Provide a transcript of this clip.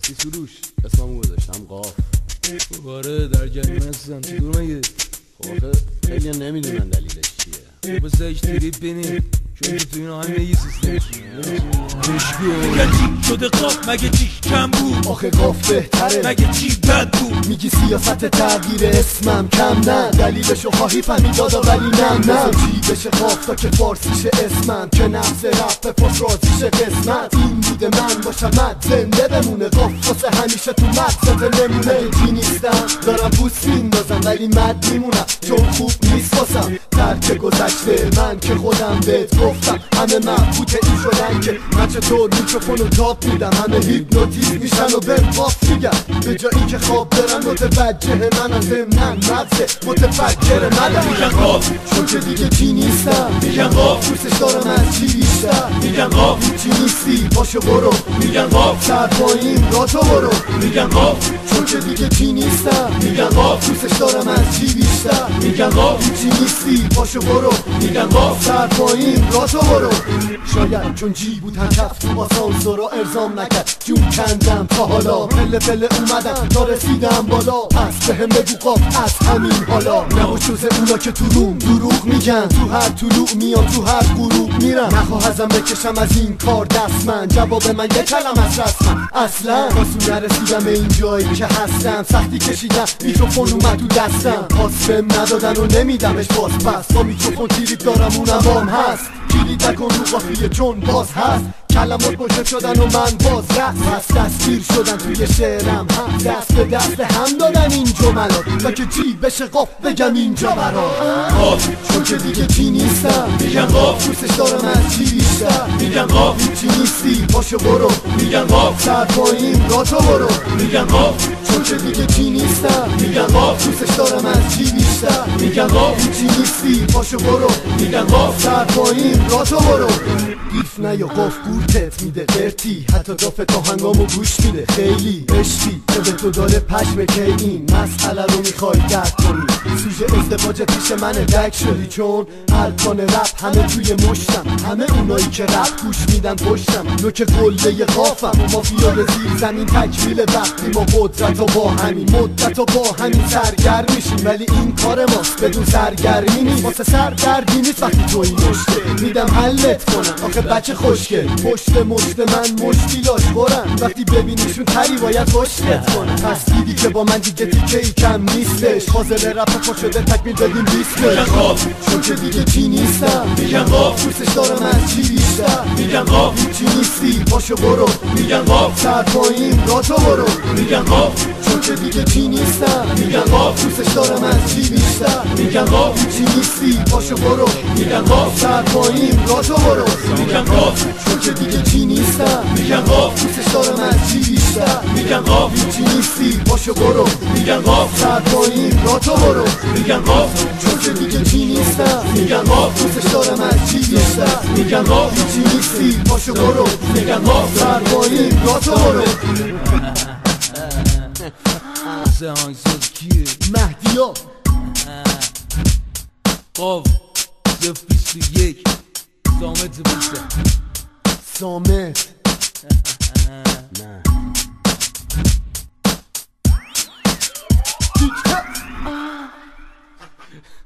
راستی سروش اسممو گذاشتم قاف. آره در جریمه هستم. چطور مگه؟ خب آخه خیلی نمیدونن دلیلش چیه. خب سایش تریپ بینیم چون که تو این آهنگ یه سیستم میگه چی شده قاف مگه چی کم بود؟ آخه قاف بهتره مگه چی بد بود؟ میگی سیاست تغییر اسمم کم نه دلیلشو خواهی فهمید دادا ولی نه چی بشه قاف تا که فارسیشه اسمم که نفس رپ پاس رازیشه قسمت این بوده من باشم زنده بمونه قاف واسه همیشه تو مدرسه نمونه چی نیستم دارم بوس میندازم ولی مد میمونم چون خوب نیست واسم ترک گذشته من که خودم بهت گفتم همه مبهوت این شدن که من چطور میکروفونو تاپ میدم همه هیپنوتیزم میشن و بهم قاف میگن به جا این که خواب برن متوجه منم ضمنن مغزه متفکر منم میگن قاف چون که دیگه چی نیستم میگن قاف دوستش دارم از چی بیشتر میگن قاف چی نیستی پاشو برو میگن قاف سر پایین را تو برو میگن قاف چون که دیگه چی نیستم میگن قاف دوستش دارم از چی بیشتر میگن قاف چی نیستی پاشو برو میگن قاف سر پایین را تو برو شاید چون جی بود هم کف تو آسانسور رو ارزام نکرد جون کندم تا حالا پله پله اومدم تا رسیدم بالا پس بهم بگو قاف از همین حالا نباش جز اونا که تو روم دروغ میگن تو هر طلوع میام تو هر غروب میرم نخواه ازم بکشم از این کار دست من جواب من یک کلم از رسمم اصلا واسو نرسیدم این جایی که هستم سختی کشیدم میکروفون اومد تو دستم پاسم ندادن و نمیدمش باز پس با میکروفون تیریب دارم اونم بام هست کلید نکن رو قافیه چون باز هست کلمات بشت شدن و من باز رست دستگیر شدن توی شعرم هم دست به دست هم دادن این جملات و که چی بشه قاف بگم اینجا برات قاف چون که دیگه چی نیستم میگن قاف دوستش دارم از چی بیشتر میگن قاف چی نیستی پاشو برو میگن قاف سر پایین را تو برو میگن قاف چون که دیگه چی نیستم میگن قاف دوستش دارم از چی بیشتر میگن قاف چی نیستی پاشو برو میگن قاف سر پایین را تو برو گیف نه یا قاف گورتت میده قرتی حتی داف تا هنگامو گوش میده خیلی عشقی که به تو داره پشم که این مسئله رو میخوای درک کنی سوژه ازدواجت پیش من دک شدی چون ارکان رپ همه توی مشتم همه اونایی که رپ گوش میدن پشتم نوک قله قافم و مافیای زیر زمین تکمیل وقتی ما قدرت و با همین مدت و با همین سرگرم میشیم ولی این کار ماست بدون سرگرمی نیست واسه سردردی نیست وقتی تو این مشته میدم حلت کنم آخه بچه خوشگل پشت مشت من مشکیلاش برن وقتی ببینیشون تری باید خوشگت کنن پس دیدی که با من دیگه تیکه ای کم نیستش حاضر رپ پا شده تکمیل بدیم میگن قاف چون که دیگه چی نیستم میگن قاف دوستش دارم از چی بیشتر میگن قاف چی نیستی پاشو برو میگن قاف سر پایین را تو برو میگن قاف چون که دیگه چی نیستم میگن قاف دوستش دارم از چی بیشتر میگن قاف چی نیستی پاشو برو میگن قاف سر پایین را تو برو میگن قاف چون که دیگه چی نیستم میگن قاف دوستش دارم از چی بیشتر میگن قاف چی نیستی پاشو برو میگن قاف سر پایین را تو برو میگن قاف چون که دیگه چی نیستم میگن قاف دوستش دارم از چی بیشتر میگن قاف چی نیستی پاشو برو میگن قاف سر پایین را تو برو آهنگساز کیه؟ مهدیا قاف 021 سامت بوسه سامت نه